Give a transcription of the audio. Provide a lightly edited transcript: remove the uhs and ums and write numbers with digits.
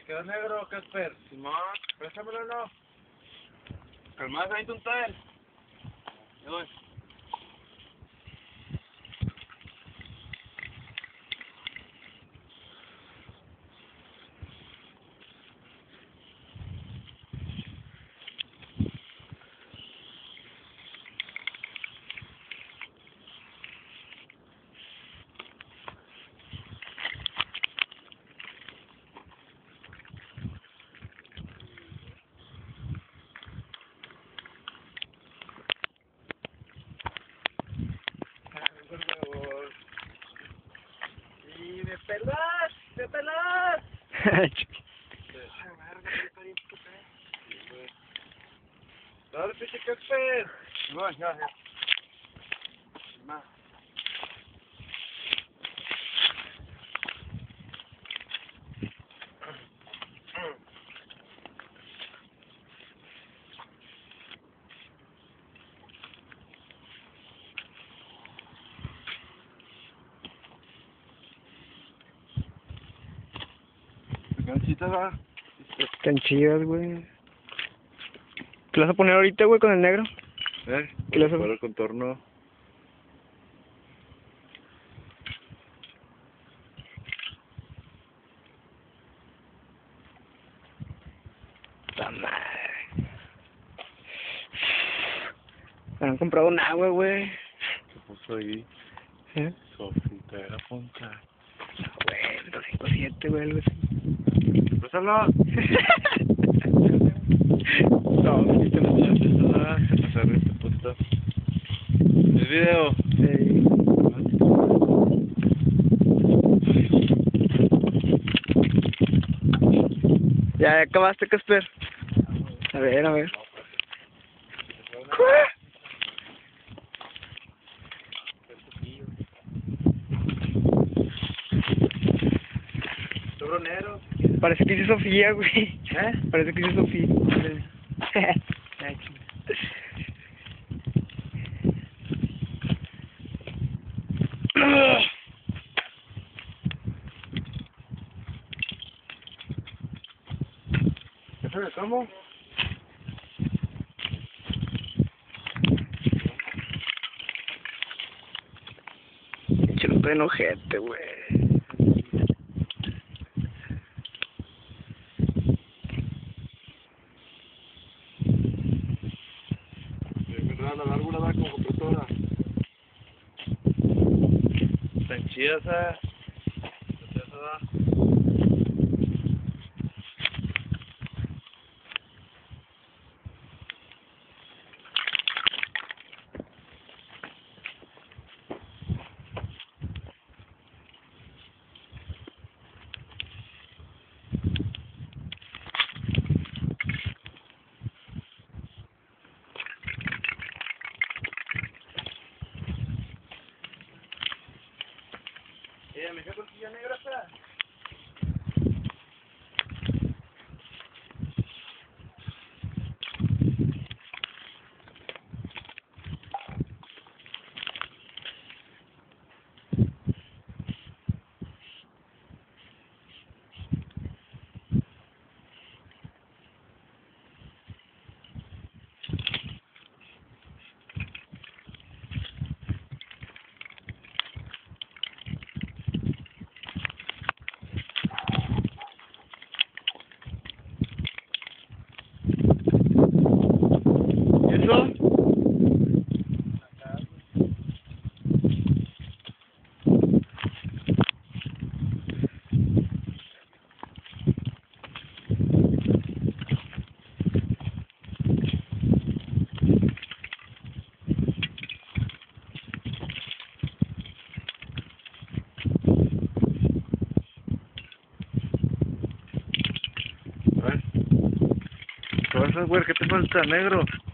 quedó negro, Casper. Simón, Préstamelo, no. calmado, ahí un taller. Ahí voy. Por favor. Y me pelas, me pelas. Dale, pinche Casper. Simón, ya. Más. Gancitas, va. Están chidas, güey. ¿Qué le vas a poner ahorita, güey, con el negro? ¿Qué le vas a Para el contorno. ¡La madre! Me han comprado un agua, güey. Se puso ahí. ¿Eh? Sofita de la punta. Güey, 257, güey, algo así. Préstamelo. No, sí, te lo Se pasaron este puto. El video. Sí. Ya acabaste, Casper. A ver, a ver. Sobronero. Parece que hice Sofía, güey. Parece que hice Sofía. ¿Qué se le tomo? Échale un pedo enojete, güey. La válvula va como compresora. Están chidas, me quedo tortilla negra, ¿Eso? A ver. ¿Qué pasa, güey? ¿Qué te falta, negro?